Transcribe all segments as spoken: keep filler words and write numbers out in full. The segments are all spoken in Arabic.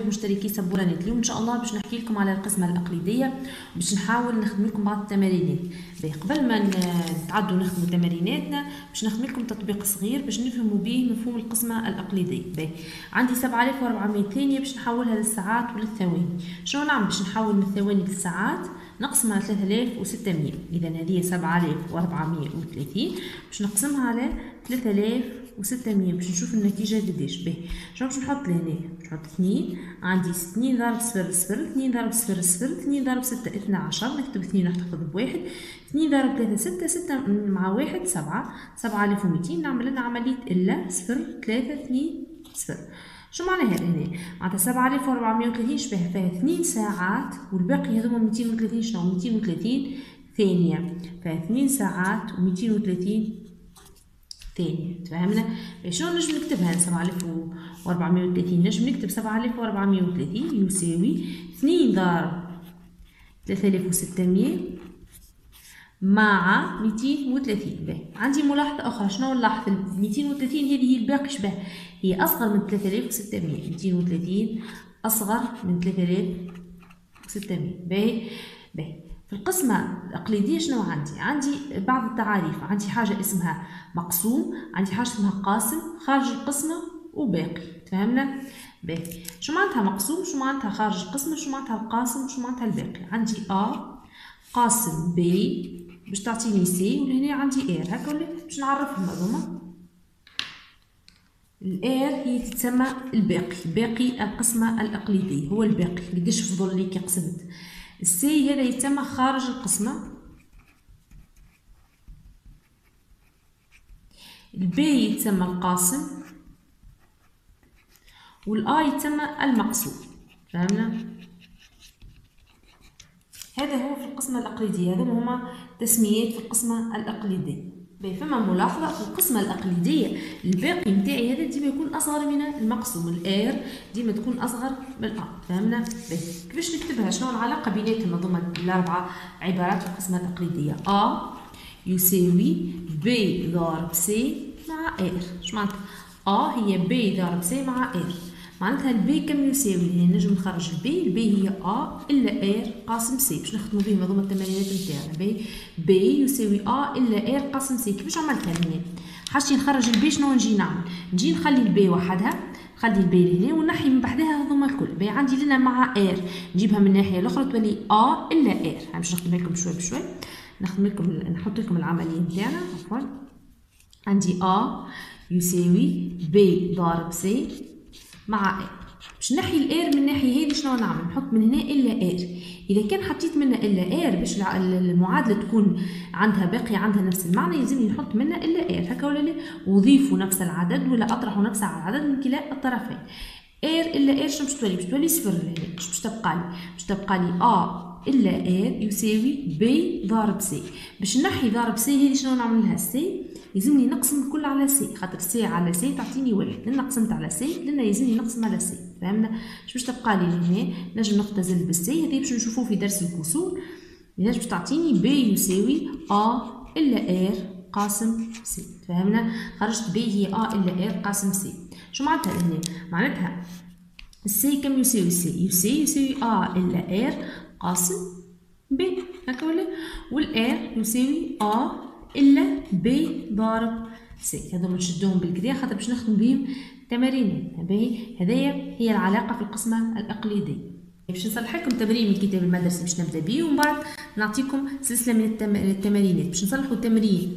مشتركي سبوره نت. اليوم ان شاء الله باش نحكي لكم على القسمه الاقليديه، باش نحاول نخدم لكم بعض التمارينات. قبل ما نتعدوا نخدموا تماريناتنا باش نخدم لكم تطبيق صغير باش نفهموا به مفهوم القسمه الاقليديه. باهي عندي سبعة آلاف وأربعمائة ثانيه باش نحولها للساعات وللثواني. شنو نعمل باش نحول من الثواني للساعات؟ نقسمها على ثلاثة آلاف وستمائة. اذا هذه سبعة آلاف وأربعمائة وثلاثين باش نقسمها على ثلاثة آلاف وستمائة باش نشوف النتيجه قداش. باهي شنو باش نحط لهنا؟ باش نحط اثنين، عندي اثنين ضرب صفر صفر، اثنين ضرب صفر صفر، اثنين ضرب ستة اثنى عشر، نكتب اثنين ونحتفظ بواحد، اثنين ضرب ثلاثة ستة، ستة مع واحد سبعة، سبعة آلاف ومئتين. نعمل لنا عمليه الا صفر ثلاثة اثنين صفر. شو معنى هذا هنا؟ معناتها سبعة آلاف وأربعمائة وثلاثين شبه فيها اثنين ساعات، والباقي هذوما مئتين وثلاثين. شنو مئتين وثلاثين ثانيه؟ فيها اثنين ساعات ومئتين وثلاثين ثانية. تفهمنا؟ شلون نجم نكتبها سبعة آلاف وأربعمائة وثلاثين؟ نجم نكتب سبعة آلاف وأربعمائة وثلاثين يساوي اثنين ضرب ثلاثة آلاف وستمائة مع مئتين وثلاثين. باهي عندي ملاحظة أخرى. شنو نلاحظ؟ مئتين وثلاثين هذه هي الباقي شبه هي أصغر من ثلاثة آلاف وستمائة. مئتين وثلاثين أصغر من ثلاثة آلاف وستمائة. باهي باهي في القسمة الأقليدية شنو عندي؟ عندي بعض التعاريف. عندي حاجة اسمها مقسوم، عندي حاجة اسمها قاسم، خارج القسمة وباقي. تفهمنا؟ باهي شو معناتها مقسوم؟ شو معناتها خارج القسمة؟ شو معناتها القاسم؟ شو معناتها الباقي؟ عندي أ قاسم ب باش تعطيني سي، ولهنا عندي ار. هكا ولا باش نعرفهم هذوما. الار هي تتسمى الباقي، باقي القسمة الأقليدية هو الباقي. قداش فضل لي كي قسمت. السي هذا يتسمى خارج القسمة، البي يتسمى القاسم، والاي يتسمى المقسوم. فهمنا؟ هذا هو في القسمة الأقليدية. هذوما هما تسميات في القسمة الأقليدية. فما ملاحظة في القسمة الأقليدية الباقي نتاعي هذا ديما يكون أصغر من المقسوم، الآر ديما تكون أصغر من الأ. فهمنا؟ باهي كيفاش نكتبها؟ شنو العلاقة بيناتهم هذوما الأربعة عبارات في القسمة التقليدية؟ أ يساوي ب ضارب سي مع آر. شو معناتها؟ أ هي ب ضارب سي مع آر. معناتها البي كم يساوي؟ هنا نجم نخرج البي، البي هي أ إلا آر قاسم سي. باش نخدموا بهم هذوما التمارينات نتاعنا. باهي بي يساوي أ إلا آر قاسم سي. كيفاش عملتها هنا؟ حاجتي نخرج البي شنو نجي نعمل؟ نجي نخلي البي وحدها، نخلي البي لهنا ونحي من بعدها هذوما الكل. باهي عندي لنا مع آر نجيبها من الناحية الأخرى تولي أ إلا آر. باش نخدمها لكم شوي بشوي، نخدم لكم نحط لكم العملية نتاعنا. عفوا عندي أ يساوي ب ضارب سي مع ار. باش نحي الار من الناحيه هذه شنو نعمل؟ نحط من هنا الا ار. اذا كان حطيت منها الا ار باش المعادله تكون عندها باقي عندها نفس المعنى يلزمني نحط منها الا ار. هكا ولا لا؟ وضيفوا نفس العدد ولا اطرحوا نفس العدد من كلا الطرفين. ار الا ار شنو باش تولي؟ باش تولي صفر. لهنا باش تبقى لي باش تبقى لي ا الا ار يساوي ب ضارب سي. باش نحي ضارب سي هذه شنو نعمل لها؟ سي يلزمني نقسم الكل على سي، خاطر سي على سي تعطيني واحد. لأن قسمت على سي لأن يلزمني نقسم على سي. فهمنا؟ باش باش تبقى لي هنا نجم نختزل بالسي. هذه باش نشوفوه في درس الكسور. إذا باش تعطيني ب يساوي أ إلا ار قاسم سي. فهمنا؟ خرجت ب هي أ إلا ار قاسم سي. شو معناتها هنا؟ معناتها السي كم يساوي؟ سي يساوي يساوي أ إلا ار قاسم ب. هكا ولا؟ والار يساوي أ إلا ب ضارب سي. هذوما نشدوهم بالكدا خاطر باش نخدم بهم تمارين. باهي هذايا هي العلاقة في القسمة الأقليدية. باش نصلح لكم تمرين من الكتاب المدرسي باش نبدا بيه، ومن بعد نعطيكم سلسلة من التم... التمارينات. باش نصلحوا التمرين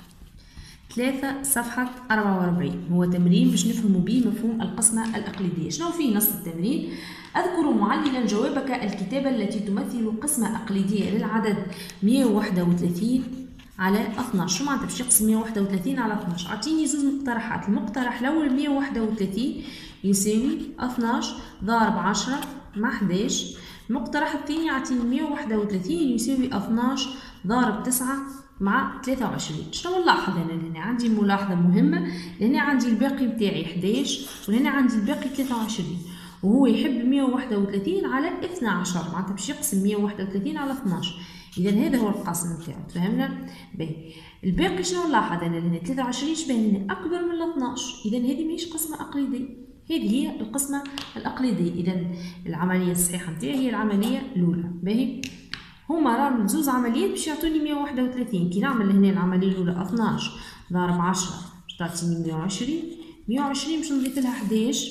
ثلاثة صفحة أربعة وأربعين. هو تمرين باش نفهموا به مفهوم القسمة الأقليدية. شنو فيه نص التمرين؟ أذكر معللا جوابك الكتابة التي تمثل قسمة أقليدية للعدد مئة وواحد وثلاثين على اثناش. شو معناتها باش يقسم مئة وواحد وثلاثين على اثناش؟ اعطيني زوج مقترحات. المقترح الاول مئة وواحد وثلاثين يساوي اثناش ضارب عشرة مع حداش. المقترح الثاني يعطيني مئة وواحد وثلاثين يساوي اثناش ضارب تسعة مع ثلاثة وعشرين. شنو نلاحظ هنا؟ هنا عندي ملاحظة مهمة. هنا عندي الباقي بتاعي حداش وهنا عندي الباقي ثلاثة وعشرين، وهو يحب مئة وواحد وثلاثين على اثنى عشر. معناتها باش يقسم مئة وواحد وثلاثين على اثناش. إذا هذا هو القاسم نتاعو. تفهمنا؟ باهي الباقي شنو نلاحظ أنا؟ لأن ثلاثة وعشرين شبه لنا أكبر من اثناش. إذا هذه ماهيش قسمة أقليدية. هذه هي القسمة الأقليدية. إذا العملية الصحيحة نتاعي هي العملية الأولى. باهي هما راهم زوز عمليات باش يعطوني مية وواحد وثلاثين. كي نعمل هنا العملية الأولى اثناش ضرب عشرة باش تعطيني مية وعشرين، مية وعشرين باش نضيف لها حداش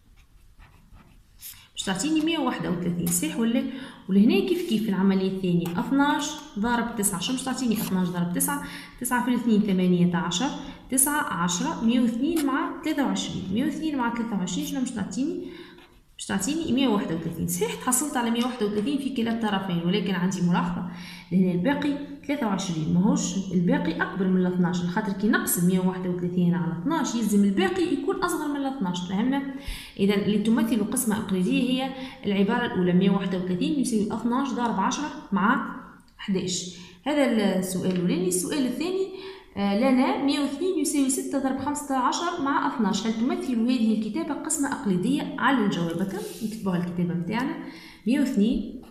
باش تعطيني مية وواحد وثلاثين. صحيح ولا؟ ولهنا كيف كيف العملية الثانية اثناش ضرب تسعة شنو باش تعطيني؟ اثناش ضرب تسعة، تسعة في الاثنين ثمانية عشر، تسعة عشرة، مية واثنين مع ثلاثة وعشرين، مية واثنين مع ثلاثة وعشرين شنو باش تعطيني؟ باش تعطيني مية وواحد وثلاثين. صحيح تحصلت على مية وواحد وثلاثين في كلا الطرفين، ولكن عندي ملاحظة لأن الباقي ثلاثة وعشرين ماهوش الباقي أكبر من اثناش، خاطر كي نقسم مية وواحد وثلاثين على اثناش يلزم الباقي يكون أصغر من اثناش. فهمنا؟ إذا اللي تمثل قسمة أقليدية هي العبارة الأولى مية وواحد وثلاثين يساوي اثناش ضرب عشرة مع حداش. هذا السؤال الأولاني. السؤال الثاني لنا مية واثنين يساوي ستة ضرب خمسة عشر مع اثناش. هل تمثل هذه الكتابة قسمة أقليدية؟ على الجواب كم نكتبوها الكتابة متاعنا. مية واثنين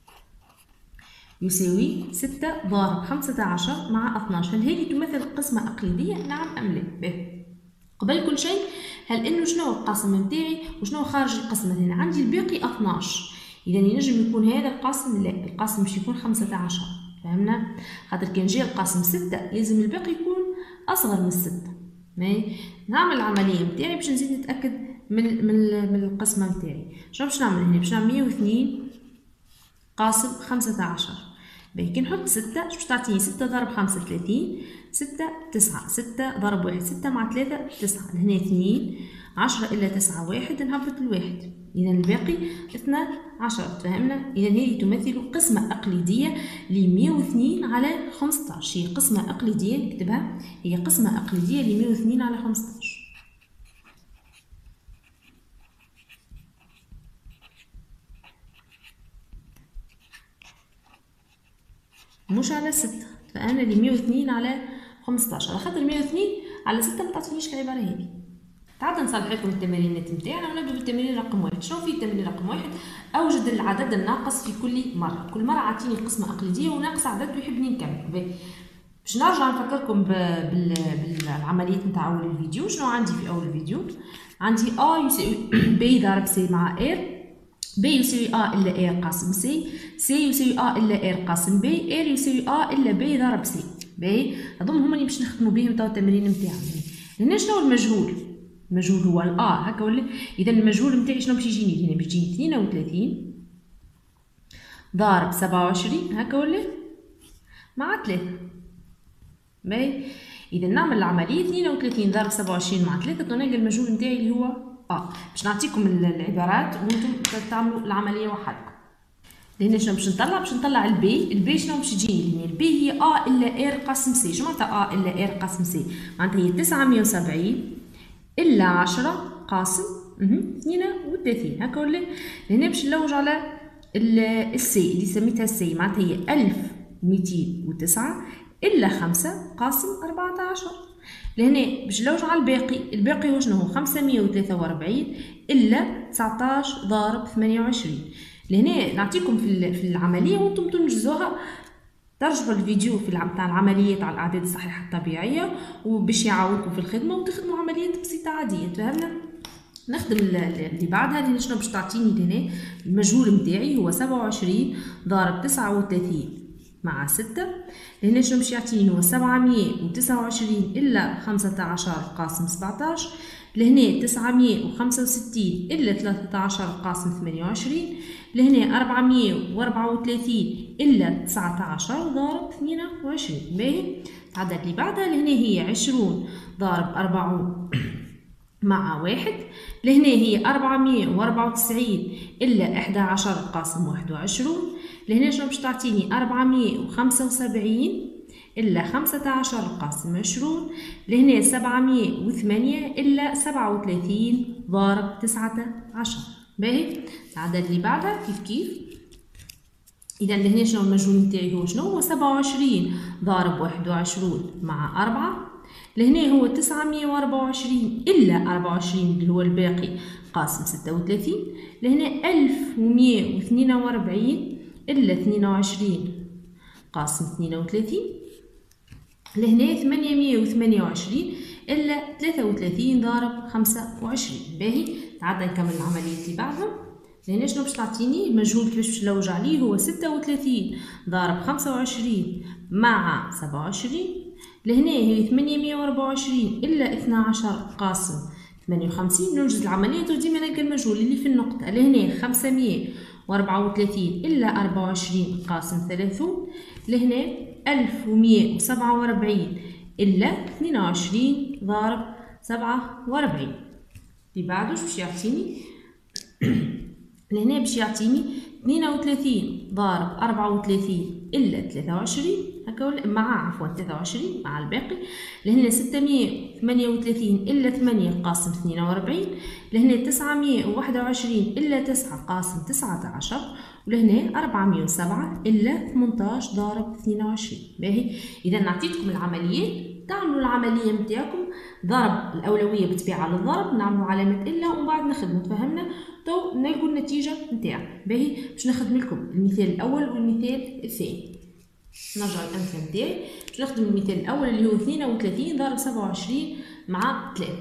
يساوي ستة ضرب خمسة عشر مع اثناش. هل هذه تمثل قسمة أقليدية؟ نعم أم لا؟ باهي قبل كل شيء هل إنه شنو القاسم متاعي وشنو خارج القسمة؟ هنا عندي الباقي اثناش، إذا ينجم يكون هذا القاسم؟ لا، القاسم باش يكون خمسة عشر. فهمنا؟ خاطر كان جا القاسم ستة يلزم الباقي يكون أصغر من ستة. ماهي نعمل العملية متاعي باش نزيد نتأكد من من من القسمة متاعي. شنو باش نعمل هنا؟ باش نعمل مية واثنين قاسم خمسة عشر. باهي كي نحط ستة باش تعطيني ستة ضرب خمسة ثلاثين، ستة تسعة، ستة ضرب واحد ستة مع ثلاثة تسعة، هنا اثنين، عشرة إلا تسعة واحد نهبط الواحد، إذا الباقي اثنا عشر. فهمنا؟ إذا هذه تمثل قسمة أقليدية ل مية واثنين على خمسطاش. هي قسمة أقليدية نكتبها، هي قسمة أقليدية ل مية واثنين على خمسطاش مش على ستة. فأنا ل مية واثنين على خمسطاش على خاطر مية واثنين على ستة ما تعطينيش العبارة هذه. تعال نصلح لكم التمارينات نتاعنا ونبدا بالتمرين رقم واحد. شنو في التمرين رقم واحد؟ اوجد العدد الناقص في كل مره، كل مره عطيني قسمه اقليديه وناقص عدد ويحبني نكمل. باش نرجع نفكركم بالعمليات نتاع اول الفيديو. شنو عندي في اول الفيديو؟ عندي ا يساوي ب ضرب سي مع ار، ب يساوي ا الا ار قاسم سي، سي يساوي ا الا ار قاسم ب، ار يساوي ا الا ب ضرب سي. باهي هذوما هما اللي باش نخدموا بهم تاع التمرين نتاعنا. هنا شنو المجهول؟ المجهول هو الأ هكا ولا؟ إذا المجهول نتاعي شنو باش يجيني؟ هنا باش يجيني اثنين وثلاثين ضارب سبعة وعشرين هكا ولا؟ مع ثلاثة. باهي إذا نعمل العملية اثنين وثلاثين ضارب سبعة وعشرين مع ثلاثة تنلقى المجهول نتاعي اللي هو أ. باش نعطيكم العبارات وانتم تعملوا العملية وحدكم. هنا شنو باش نطلع؟ باش نطلع البي، البي شنو باش تجيني؟ هنا البي هي أ إلا ار قاسم سي. شنو معناتها أ إلا ار قاسم سي؟ معناتها هي تسعمية وسبعين إلا عشرة قاسم اثنين وثلاثين هكا ولا؟ هنا باش نلوج على السي اللي سميتها السي، معناتها هي ألف ومئتين وتسعة إلا خمسة قاسم أربعة عشر. لهنا باش نلوج على الباقي، الباقي هو شنو هو؟ خمسمية وثلاثة وأربعين إلا تسعطاش ضارب ثمانية وعشرين. لهنا نعطيكم في العملية وانتم تنجزوها. ترجعوا الفيديو في تاع العمليات على الاعداد الصحيحه الطبيعيه وباش يعاونكم في الخدمه وتخدموا عمليات بسيطه عاديه. فهمنا؟ نخدم اللي بعدها. هنا شنو باش تعطيني؟ هنا المجهول نتاعي هو سبعة وعشرين ضارب تسعة وثلاثين مع ستة. هنا شنو باش يعطيني؟ هو سبعمية وتسعة وعشرين إلا خمسة عشر قاسم سبعطاش. لهنا تسعمية وخمسة وستين إلا ثلاثة عشر قاسم ثمانية وعشرين. لهنا أربعمية وأربعة وثلاثين إلا تسعة عشر ضارب اثنين وعشرين. باهي العدد اللي بعدها لهنا هي عشرون ضارب أربعون مع واحد. لهنا هي أربعمية وأربعة وتسعين إلا إحدى عشر قاسم واحد وعشرون. لهنا شنو باش تعطيني؟ أربعمية وخمسة وسبعين إلا خمسة عشر قاسم عشرون. لهنا سبعمية وثمانية إلا سبعة وثلاثين ضارب تسعة عشر. باهي العدد اللي بعدها كيف كيف. إذا لهنا شنو المجهول نتاعي هو شنو؟ هو سبعة وعشرين ضارب واحد وعشرون مع أربعة. لهنا هو تسعمية وأربعة وعشرين إلا أربعة وعشرين اللي هو الباقي قاسم ستة وثلاثين. لهنا ألف ومية واثنين وأربعين إلا اثنين وعشرين قاسم اثنين وثلاثين. لهنا ثمانمية وثمانية وعشرين إلا ثلاثة وثلاثين ضارب خمسة وعشرين. باهي تعال نكمل العملية اللي بعدها. لهنا شنو باش تعطيني المجهول كيفاش باش نلوج عليه؟ هو ستة وثلاثين ضارب خمسة وعشرين مع سبعة وعشرين. لهنا هي ثمانمية وأربعة وعشرين إلا اثنا عشر قاسم ثمانية وخمسين. نوجد العملية وديما نلقى المجهول اللي في النقطة. لهنا خمسمية وأربعة وثلاثين إلا أربعة وعشرين قاسم ثلاثون. لهنا ألف ومية وسبعة وأربعين إلا اثنين وعشرين ضارب سبعة وأربعين. اللي بعده باش يعطيني؟ لهنا باش يعطيني اثنين وثلاثين ضارب أربعة وثلاثين إلا ثلاثة وعشرين هكا مع عفوا ثلاثة وعشرين مع الباقي. لهنا ستمية وثمانية وثلاثين إلا ثمانية قاسم اثنين وأربعين. لهنا تسعمية وواحد وعشرين إلا تسعة قاسم تسعة عشر. ولهنا أربعمية وسبعة إلا ثمنتاش ضارب اثنين وعشرين. باهي إذا نعطيتكم العمليات تعملوا العملية نتاعكم ضرب الأولوية بطبيعة للضرب، نعملوا علامة إلا ومن بعد نخدموا. تفهمنا؟ تو نلقوا النتيجة نتاعنا. باهي باش نخدم لكم المثال الأول والمثال الثاني. نرجع الأمثلة نتاعي باش نخدم المثال الأول اللي هو اثنين وثلاثين ضرب سبعة وعشرين مع ثلاثة.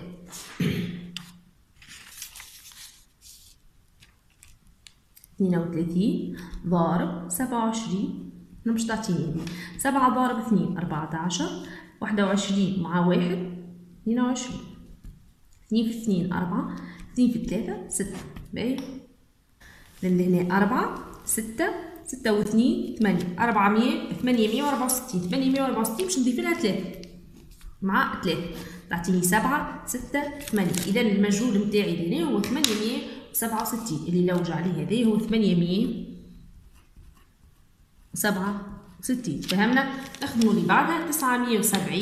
اثنين وثلاثين ضارب سبعة وعشرين باش تعطيني سبعة ضارب اثنين أربعة عشر، واحدة وعشرين مع واحد اثنين وعشرين، اثنين في اثنين أربعة، اثنين في ثلاثة ستة. باهي هنا أربعة ستة ستة واثنين ثمانية أربعمية ثمانمية وأربعة وستين. ثمانمية وأربعة وستين باش نضيف لها ثلاثة مع ثلاثة تعطيني سبعة ستة ثمانية. إذا المجهول نتاعي هنا هو ثمانمية وسبعة وستين اللي لوج عليه هذا هو ثمانمية وسبعة وستين. فهمنا؟ نخدموا اللي بعدها تسعمية وسبعين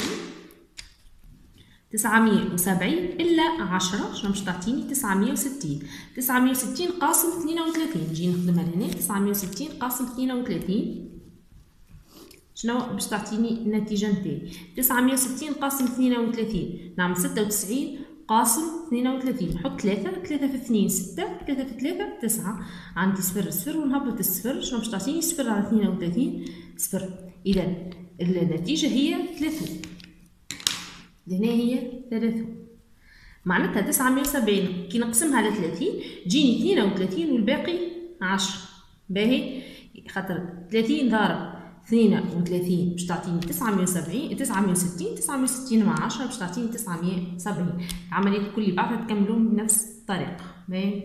تسعمية وسبعين إلا عشرة شنو باش تعطيني؟ تسعمية وستين. تسعمية وستين قاسم اثنين وثلاثين نجي نخدمها لهنا. تسعمية وستين قاسم اثنين وثلاثين شنو باش تعطيني النتيجة نتاعي؟ تسعمية وستين قاسم اثنين وثلاثين نعمل ستة وتسعين قاسم اثنين وثلاثين نحط ثلاثة، ثلاثة في اثنين ستة، ثلاثة في ثلاثة تسعة، عندي صفر صفر ونهبط الصفر شنو باش تعطيني؟ صفر على اثنين وثلاثين صفر. إذا النتيجة هي ثلاثون. هنا هي ثلاثون. معناتها تسعمية وسبعين كي نقسمها على ثلاثين تجيني اثنين وثلاثين والباقي عشرة. باهي خاطر ثلاثين ضارب اثنين وثلاثين باش تعطيني تسعمية وسبعين تسعمية وستين تسعمية وستين مع عشرة باش تعطيني تسعمية وسبعين. العملية الكل اللي بعدها تكملون بنفس الطريقة. باهي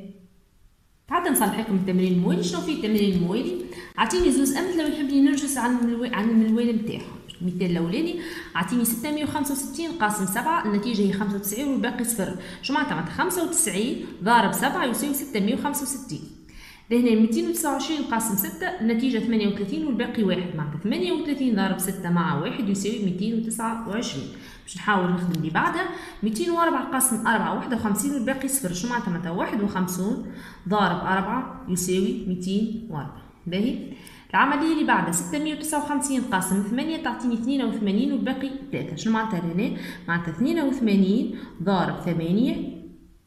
تعال نصلح لكم التمرين الموالي. شنو فيه التمرين الموالي؟ عطيني زوز أمثلة ويحبني نرجس عن المنوال عن المنوال نتاعهم. المثال الأولاني عطيني ستمية وخمسة وستين قاسم سبعة النتيجة هي خمسة وتسعين والباقي صفر. شو معناتها؟ معناتها خمسة وتسعين ضارب سبعة يساوي ستمية وخمسة وستين. لهنا مئتين وتسعة وعشرين قاسم ستة النتيجة ثمانية وثلاثين والباقي واحد. معناتها ثمانية وثلاثين ضارب ستة مع واحد يساوي مئتين وتسعة وعشرين. باش نحاول نخدم اللي بعدها. مئتين وأربعة قاسم أربعة واحد وخمسين والباقي صفر. شو معناتها؟ معناتها واحد وخمسون ضارب أربعة يساوي مئتين وأربعة. باهي العملية اللي بعدها ستمية وتسعة وخمسين قاسم ثمانية تعطيني اثنين وثمانين والباقي ثلاثة. شنو معناتها هنا؟ معناتها اثنين وثمانين ضارب ثمانية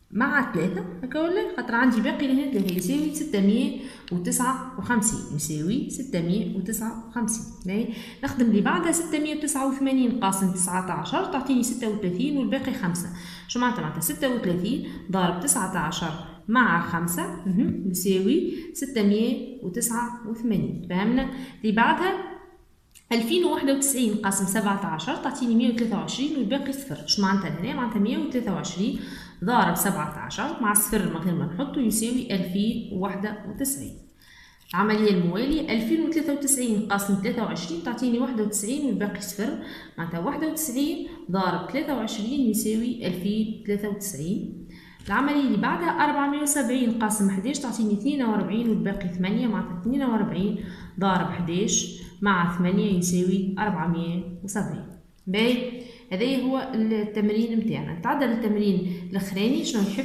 مع ثلاثة هكا ولا؟ خاطر عندي باقي لهنا ثلاثة يساوي ستمية وتسعة وخمسين يساوي ستمية وتسعة وخمسين. باهي نخدم اللي بعدها ستمية وتسعة وثمانين قاسم تسعة عشر تعطيني ستة وثلاثين والباقي خمسة. شو معناتها؟ معناتها ستة وثلاثين ضارب تسعة عشر مع خمسة يساوي ستمية وتسعة وثمانين. فهمنا؟ اللي بعدها ألفين وواحد وتسعين قاسم سبعة عشر تعطيني مية وثلاثة وعشرين والباقي صفر. شو معناتها هنا؟ معناتها مية وثلاثة وعشرين ضارب سبعة عشر مع صفر من غير ما نحطه يساوي ألفين وواحد وتسعين. العملية الموالية ألفين وثلاثة وتسعين قاسم ثلاثة وعشرين تعطيني واحد وتسعين والباقي صفر. معناتها واحد وتسعين ضارب ثلاثة وعشرين يساوي ألفين وثلاثة وتسعين. العملية اللي بعدها أربعمية وسبعين قاسم أحد عشر تعطيني اثنين وأربعين والباقي ثمانية. معناتها اثنين وأربعين ضارب أحد عشر مع ثمانية يساوي أربعمية وسبعين. باهي هذا هو التمرين نتاعنا. نتعدى للتمرين الاخراني. شنو يحب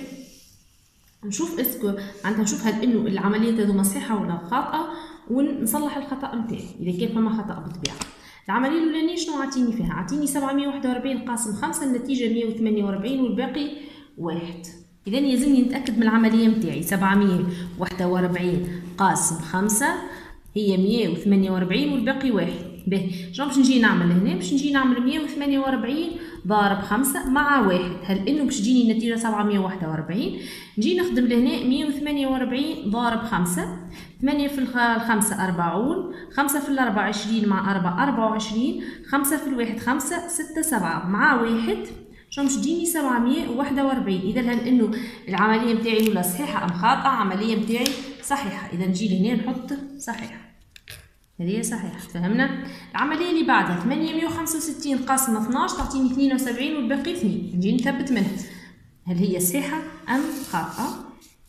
نشوف اسكو عندها نشوف هل انه العمليات هذوما صحيحه ولا خاطئه ونصلح الخطا نتاعي اذا كان فما خطا بالطبيعه. العمليه الاولانيه شنو عطيني فيها؟ عطيني سبعمية وواحد وأربعين قاسم خمسة النتيجه مية وثمانية وأربعين والباقي واحد. اذا يلزمني نتاكد من العمليه نتاعي. سبعمية وواحد وأربعين قاسم خمسة هي مية وثمانية وأربعين والباقي واحد. باهي شنو باش نجي نعمل هنا؟ باش نجي نعمل مية وثمانية وأربعين ضارب خمسة مع واحد. هل إنه باش تجيني النتيجة سبعمية وواحد وأربعين. نجي نخدم لهنا مية وثمانية وأربعين ضارب خمسة، ثمانية في الخمسة أربعون، خمسة في الأربعة عشرين مع أربعة أربعة وعشرين، خمسة في الواحد خمسة، ستة سبعة مع واحد شنو باش تجيني سبعمية وواحد وأربعين. إذا هل إنه العملية متاعي ولا صحيحة أم خاطئة؟ عملية متاعي صحيحة. إذا نجي لهنا نحط صحيحة، هذه صحيحة. فهمنا؟ العملية اللي بعدها ثمانمية وخمسة وستين قاسمة اثناش تعطيني اثنين وسبعين والباقي اثنين. نجي نثبت منها هل هي صحيحة أم خاطئة؟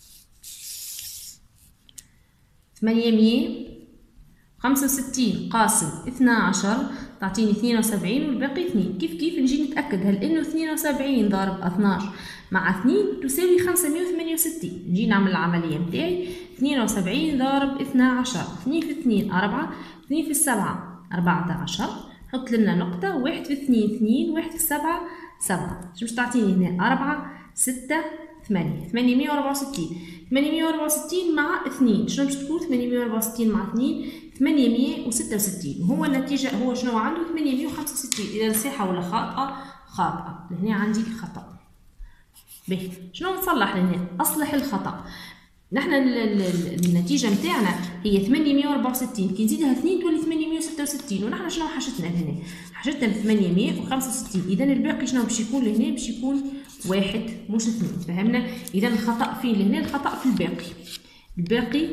ثمانمية وخمسة وستين قاسم اثنا عشر تعطيني اثنين وسبعين والباقي اثنين. كيف كيف نجي نتأكد هل إنه اثنين وسبعين ضارب اثناش مع اثنين تساوي خمسمية وثمانية وستين. نجي نعمل العملية متاعي اثنين وسبعين ضارب اثنا عشر، اثنين في اثنين أربعة، اثنين في السبعة أربعة عشر، حط لنا نقطة، واحد في اثنين اثنين، واحد في السبعة سبعة. شو باش تعطيني هنا؟ أربعة ستة ثمانية، ثمانمية وأربعة وستين. ثمانمية وأربعة وستين مع اثنين شنو باش تكون؟ ثمانمية وأربعة وستين مع اثنين ثمانمية وستة وستين. وهو النتيجة هو شنو عنده؟ ثمانمية وخمسة وستين. إذا صحيحة ولا خاطئة؟ خاطئة. لهنا عندي خطأ. باهي شنو نصلح لهنا؟ أصلح الخطأ. نحن النتيجة متاعنا هي ثمانمية وأربعة وستين، كي نزيدها اثنين تولي ثمانمية وستة وستين، ونحن شنو حاجتنا لهنا؟ حاجتنا ثمانمية وخمسة وستين. إذا الباقي شنو باش يكون لهنا؟ باش يكون واحد مش اثنين. فهمنا؟ إذا الخطأ فين لهنا؟ الخطأ في الباقي. الباقي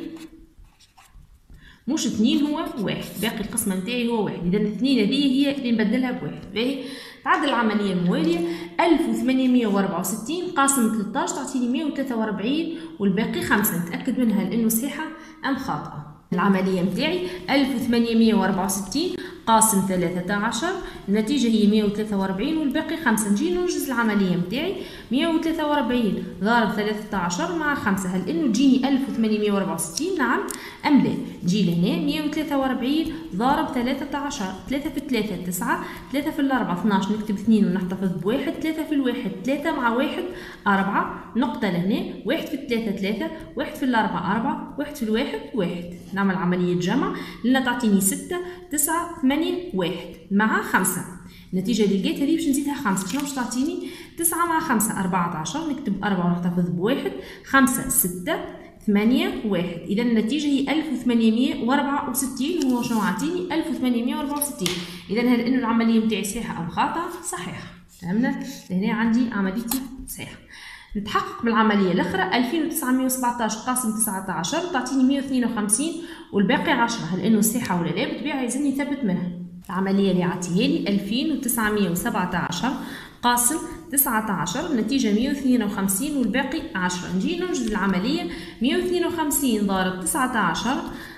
مش اثنين هو واحد، باقي القسمة متاعي هو واحد. إذا الاثنين هذه هي اللي نبدلها بواحد. باهي تعدل العملية الموالية ألف وثمانمية وأربعة وستين قاسم ثلاثة عشر تعطيني مية وثلاثة وأربعين والباقي خمسة. نتأكد منها لأنه صحيحة أم خاطئة. العملية متاعي ألف وثمانمية وأربعة وستين قاسم ثلاثة عشر، النتيجة هي مية وثلاثة وأربعين والباقي خمسة. نجي ننجز العملية متاعي مية وثلاثة وأربعين ضارب ثلاثة عشر مع خمسة. هل إنه تجيني ألف وثمانمية وأربعة وستين؟ نعم أم لا؟ نجي لهنا مية وثلاثة وأربعين ضارب ثلاثة عشر، ثلاثة في ثلاثة تسعة، ثلاثة في الأربعة اثناش نكتب اثنين ونحتفظ بواحد، ثلاثة في الواحد ثلاثة مع واحد أربعة، نقطة لهنا، واحد في الثلاثة ثلاثة، واحد في الأربعة أربعة، واحد في الواحد واحد. نعمل عملية جمع لنا تعطيني ستة تسعة ثمانية واحد مع خمسة. النتيجة اللي لقيت هذه باش نزيدها خمسة. شنو باش تعطيني؟ تسعة مع خمسة أربعة عشر، نكتب أربعة ونحتفظ بواحد، خمسة ستة ثمانية واحد. إذا النتيجة هي ألف وثمانمية وأربعة وستين. وهو شنو عطيني؟ ألف وثمانمية وأربعة وستين. إذا هل إنه العملية متاعي صحيحة أم خاطئة؟ صحيحة. فهمنا؟ هنا عندي عمليتي صحيحة. نتحقق بالعملية الأخرى ألفين وتسعمية وسبعطاش قاسم تسعة عشر تعطيني مية واثنين وخمسين والباقي عشرة. هل إنه صحيحة ولا لا؟ بالطبيعة يلزمني نثبت منها. العملية اللي عطيها لي ألفين وتسعمية وسبعطاش قاسم تسعة عشر، النتيجة مية واثنين وخمسين والباقي عشرة. نجي ننجز العملية مية واثنين وخمسين ضارب تسعة عشر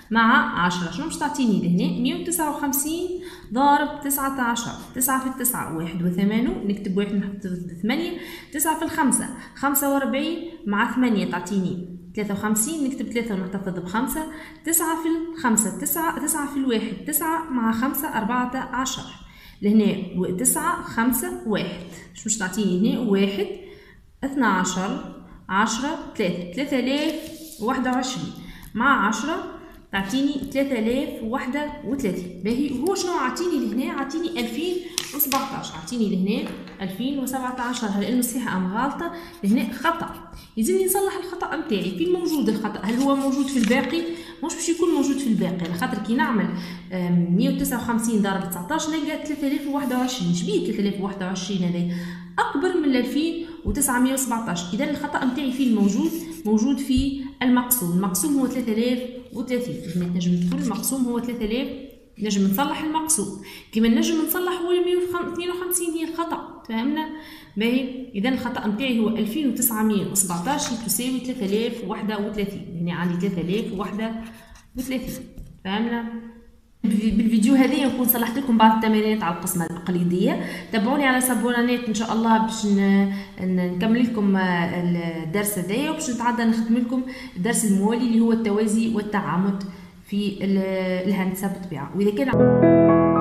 مع عشرة. شنو باش تعطيني لهنا؟ مية وتسعة وخمسين ضارب تسعة عشر، تسعة في التسعة واحد وثمانون، نكتب واحد نحط ثمانية، تسعة في الخمسة خمسة وأربعين مع ثمانية تعطيني ثلاثة وخمسين، نكتب ثلاثة ونحتفظ بخمسة، تسعة في الخمسة تسعة، تسعة في الواحد تسعة مع خمسة أربعة عشر، لهنا تسعة خمسة واحد. شو باش تعطيني هنا؟ واحد اثنا عشر عشرة ثلاثة، ثلاثة آلاف وواحد وعشرين مع عشرة تعطيني ثلاثة آلاف وواحد وثلاثين. باهي هو شنو عطيني لهنا؟ عطيني ألفين وسبعطاش، عطيني لهنا ألفين وسبعطاش. هل انه صحيحة ام غلطة؟ لهنا خطأ. يلزمني نصلح الخطأ نتاعي. فين موجود الخطأ؟ هل هو موجود في الباقي؟ مش باش يكون موجود في الباقي، على خاطر كي نعمل مية وتسعة وخمسين ضرب تسعطاش نلقى ثلاثة آلاف وواحد وعشرين. شبيه ثلاثة آلاف وواحد وعشرين هذا اكبر من ألفين وتسعمية وسبعطاش. اذا الخطأ نتاعي فين موجود؟ موجود في المقسوم. المقسوم هو ثلاثة آلاف وثلاثين. هنا تنجم تقول المقسوم هو ثلاثة آلاف، نجم نصلح المقسوم كيما نجم نصلح هو مية واثنين وخمسين هي الخطأ. فهمنا؟ باهي اذا الخطأ نتاعي هو ألفين وتسعمية وسبعطاش تساوي ثلاثة آلاف وواحد وثلاثين. هنا عندي ثلاثة آلاف وواحد وثلاثين. فهمنا؟ بالفيديو هذا نكون صلحت لكم بعض التمارين على القسمة التقليدية. تابعوني على سابونانيت ان شاء الله باش نكمل لكم الدرس هذايا، وباش نتعدى نخدم لكم الدرس الموالي اللي هو التوازي والتعامد في الهندسة بالطبيعة. واذا كان